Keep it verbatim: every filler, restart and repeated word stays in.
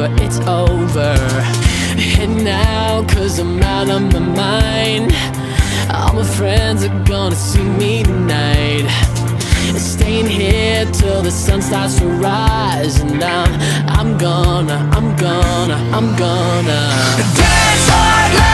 it's over. Head now, cause I'm out of my mind. All my friends are gonna see me tonight. Staying here till the sun starts to rise. And I'm, I'm gonna, I'm gonna, I'm gonna dance hard.